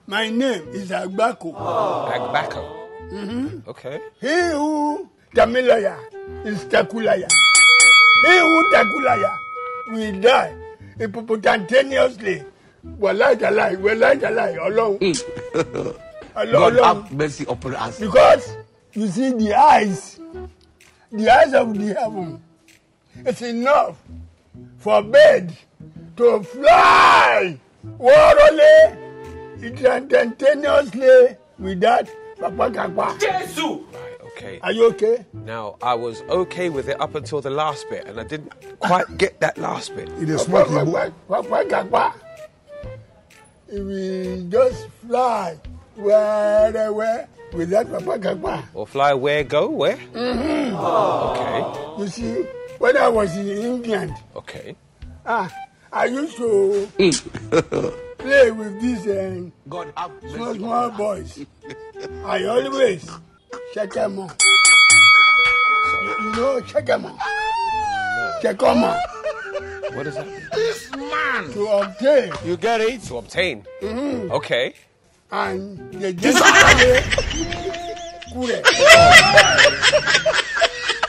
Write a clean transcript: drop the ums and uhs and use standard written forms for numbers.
My name is Agbako. Agbako. Okay. He who Tamilaya is Takulaya. He who Takulaya will die instantaneously. God have mercy upon us. Because you see the eyes of the heaven, it's enough for bird to fly instantaneously without Papa Kakwa. Right, okay. Are you okay? Now, I was okay with it up until the last bit, and I didn't quite get that last bit. It is smoking. Papa Kakwa. It will just fly where without Papa Kakwa. Or fly where, go where? Okay. You see, when I was in England, Okay. I used to play with these God have small boys. I always check them on. You know, check them on. Check them on. What is that? This man. To obtain. You get it? To obtain. Okay. And they just